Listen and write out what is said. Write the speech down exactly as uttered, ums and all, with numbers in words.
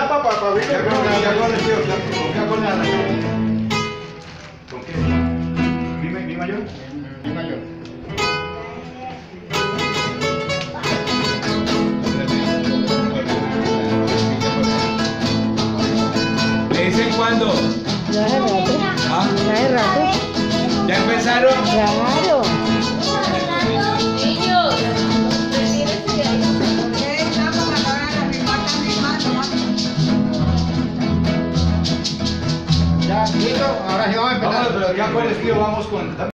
Ya, papá, para abrirlo. Ya con la, ya con el tío, ya, ya con la relación. ¿Con qué? ¿Mi, mi mayor? Mi mayor. ¿Le dicen cuándo? Ya hace rato. ¿Ah? Ya hace rato. ¿Ya empezaron? Claro. Niños, retírense de ahí. Ya, listo. Ahora sí vamos a empezar. Vamos, pero ya con el tío vamos con...